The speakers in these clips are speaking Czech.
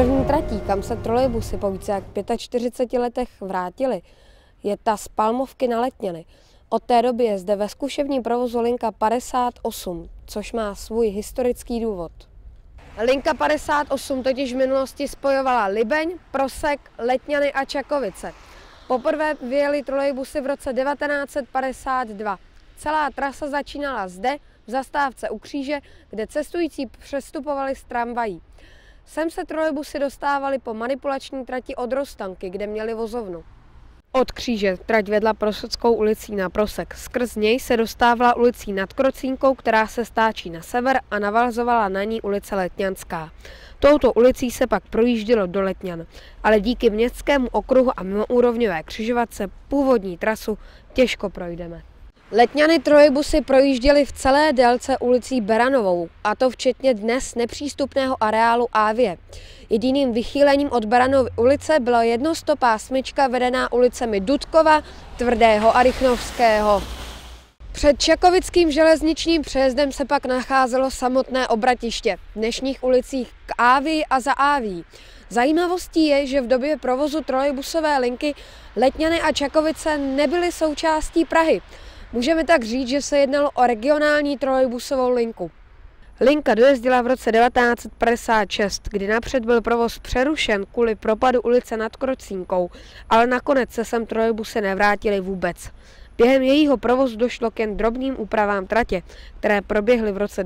První tratí, kam se trolejbusy po více jak 45 letech vrátily, je ta z Palmovky na Letňany. Od té doby je zde ve zkušebním provozu linka 58, což má svůj historický důvod. Linka 58 totiž v minulosti spojovala Libeň, Prosek, Letňany a Čakovice. Poprvé vyjeli trolejbusy v roce 1952. Celá trasa začínala zde, v zastávce u kříže, kde cestující přestupovali z tramvají. Sem se trolejbusy dostávaly po manipulační trati od Rostanky, kde měli vozovnu. Od kříže trať vedla Proseckou ulicí na Prosek. Skrz něj se dostávala ulicí Nad Krocínkou, která se stáčí na sever, a navazovala na ní ulice Letňanská. Touto ulicí se pak projíždělo do Letňan, ale díky městskému okruhu a mimoúrovňové křižovatce původní trasu těžko projdeme. Letňany trolejbusy projížděly v celé délce ulicí Beranovou, a to včetně dnes nepřístupného areálu Avie. Jediným vychýlením od Beranovy ulice byla jednostopásmička vedená ulicemi Dudkova, Tvrdého a Rychnovského. Před Čakovickým železničním přejezdem se pak nacházelo samotné obratiště v dnešních ulicích k Avii a za Avií. Zajímavostí je, že v době provozu trolejbusové linky Letňany a Čakovice nebyly součástí Prahy. Můžeme tak říct, že se jednalo o regionální trolejbusovou linku. Linka dojezdila v roce 1956, kdy napřed byl provoz přerušen kvůli propadu ulice Nad Krocínkou, ale nakonec se sem trolejbusy nevrátily vůbec. Během jejího provozu došlo k jen drobným úpravám tratě, které proběhly v roce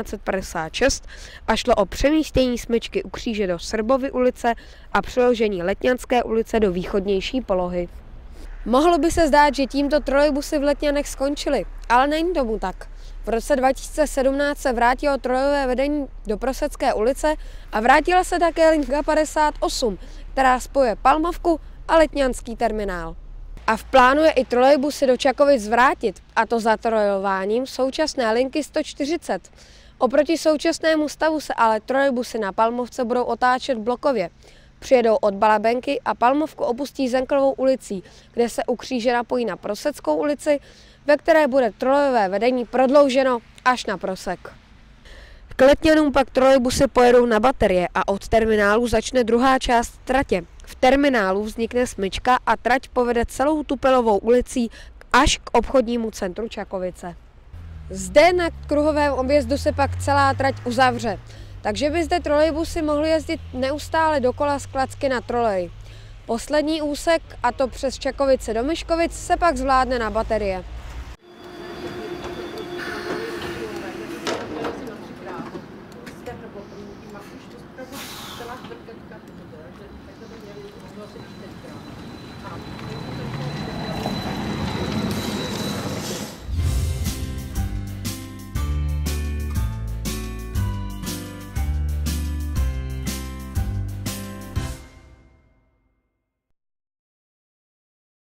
1956 a šlo o přemístění smyčky u kříže do Srbovy ulice a přeložení Letňanské ulice do východnější polohy. Mohlo by se zdát, že tímto trolejbusy v Letňanech skončily, ale není tomu tak. V roce 2017 se vrátilo trolejové vedení do Prosecké ulice a vrátila se také linka 58, která spojuje Palmovku a Letňanský terminál. A v plánu je i trolejbusy do Čakovic vrátit, a to zatrojováním současné linky 140. Oproti současnému stavu se ale trolejbusy na Palmovce budou otáčet blokově. Přijedou od Balabenky a Palmovku opustí Zenklovou ulicí, kde se u kříže napojí na Proseckou ulici, ve které bude trolejové vedení prodlouženo až na Prosek. K Letňanům pak trolejbusy pojedou na baterie a od terminálu začne druhá část tratě. V terminálu vznikne smyčka a trať povede celou Tupelovou ulicí až k obchodnímu centru Čakovice. Zde na kruhovém objezdu se pak celá trať uzavře, takže by zde trolejbusy mohly jezdit neustále dokola z klacky na trolej. Poslední úsek, a to přes Čakovice do Myškovic, se pak zvládne na baterie.